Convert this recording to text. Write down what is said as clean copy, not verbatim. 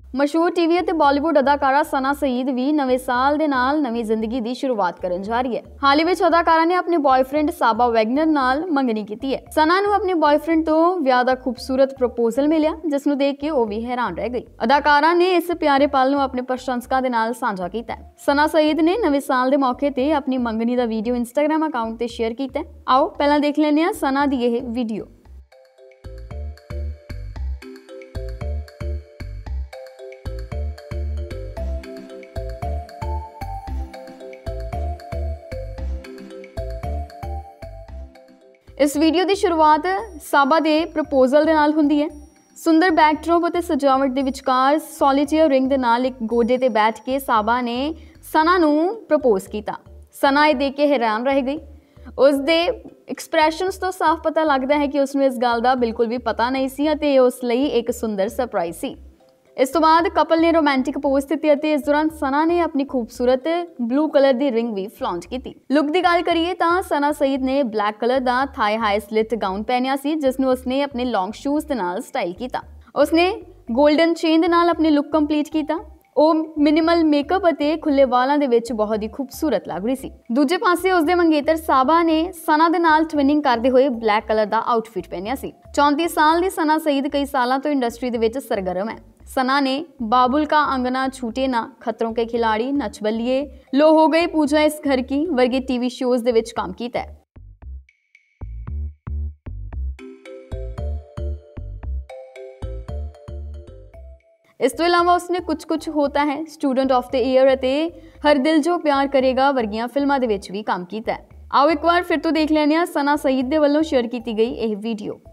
मशहूर टीवी ਅਤੇ ਬਾਲੀਵੁੱਡ ਅਦਾਕਾਰਾ ਸਨਾ ਸਈਦ ਵੀ ਨਵੇਂ ਸਾਲ ਦੇ ਨਾਲ ਨਵੀਂ ਜ਼ਿੰਦਗੀ ਦੀ ਸ਼ੁਰੂਆਤ ਕਰਨ ਜਾ ਰਹੀ ਹੈ। ਹਾਲ ਹੀ ਵਿੱਚ ਅਦਾਕਾਰਾ ਨੇ ਆਪਣੇ ਬॉयਫ੍ਰੈਂਡ ਸਾਬਾ ਵੈਗਨਰ ਨਾਲ ਮੰਗਣੀ ਕੀਤੀ ਹੈ। ਸਨਾ ਨੂੰ ਆਪਣੇ ਬॉयਫ੍ਰੈਂਡ ਤੋਂ ਵਿਆਹ ਦਾ ਖੂਬਸੂਰਤ ਪ੍ਰਪੋਜ਼ਲ ਮਿਲਿਆ, ਜਿਸ ਨੂੰ ਦੇਖ ਕੇ ਉਹ ਵੀ ਹੈਰਾਨ ਰਹਿ ਗਈ। ਅਦਾਕਾਰਾ ਨੇ ਇਸ ਪਿਆਰੇ ਪਲ ਨੂੰ ਆਪਣੇ ਪ੍ਰਸ਼ੰਸਕਾਂ ਦੇ ਨਾਲ ਸਾਂਝਾ ਕੀਤਾ ਹੈ। ਸਨਾ ਸਈਦ ਨੇ ਨਵੇਂ ਸਾਲ ਦੇ ਮੌਕੇ ਤੇ ਆਪਣੀ ਮੰਗਣੀ ਦਾ ਵੀਡੀਓ ਇੰਸਟਾਗ੍ਰਾਮ ਅਕਾਊਂਟ ਤੇ ਸ਼ੇਅਰ ਕੀਤਾ ਹੈ। ਆਓ ਪਹਿਲਾਂ ਦੇਖ ਲੈਂਦੇ ਹਾਂ ਸਨਾ ਦੀ ਇਹ ਵੀਡੀਓ। इस वीडियो की शुरुआत साबा के प्रपोजल के नाल हुंदी है। सुंदर बैकड्रॉप और सजावट के विचकार सॉलिटेयर रिंग के नाल एक गोडे ते बैठ के साबा ने सना नूं प्रपोज किया। सना ये देख के हैरान रह गई। उसके एक्सप्रैशनस तो साफ पता लगता है कि उसमें इस गल का बिल्कुल भी पता नहीं सी ते उस लई एक सुंदर सरप्राइज सी। इस तो बाद कपल ने रोमांटिक पोज दी ते इस दौरान सना ने अपनी खूबसूरत ब्लू कलर की रिंग भी फ्लॉन्च की। लुक की गल करिए तो सना सईद ने ब्लैक कलर का थाई हाई स्लिट गाउन पहनिया सी, जिसनूं उसने अपने लॉन्ग शूज़ के नाल स्टाइल किया। उसने गोल्डन चेन के नाल अपने लुक कंप्लीट किया। ਉਹ ਮਿਨੀਮਲ ਮੇਕਅਪ ਅਤੇ ਖੁੱਲੇ ਵਾਲਾਂ ਦੇ ਵਿੱਚ ਬਹੁਤ ਹੀ ਖੂਬਸੂਰਤ ਲੱਗ ਰਹੀ ਸੀ। ਦੂਜੇ ਪਾਸੇ ਉਸਦੇ ਮੰਗੇਤਰ ਸਾਬਾ ਨੇ ਸਨਾ ਦੇ ਨਾਲ ਟਵਿਨਿੰਗ ਕਰਦੇ ਹੋਏ ਬਲੈਕ ਕਲਰ ਦਾ ਆਊਟਫਿਟ ਪਹਿਨਿਆ ਸੀ। 34 ਸਾਲ ਦੀ ਸਨਾ ਸਈਦ ਕਈ ਸਾਲਾਂ ਤੋਂ ਇੰਡਸਟਰੀ ਦੇ ਵਿੱਚ ਸਰਗਰਮ ਹੈ। सना ने बाबुल का अंगना छूटे ना, खतरों के खिलाड़ी, नच बलिए, लो हो गई पूजा इस घर की वर्गे टीवी शोज़ दे विच काम कीता है। इस तो इलावा उसने कुछ कुछ होता है, स्टूडेंट ऑफ द ईयर अते हर दिल जो प्यार करेगा वर्गियां फिल्मां दे विच भी काम कीता है। आओ एक बार फिर तो देख लैंदे हां सना सईद दे वल्लों शेयर की गई यह वीडियो।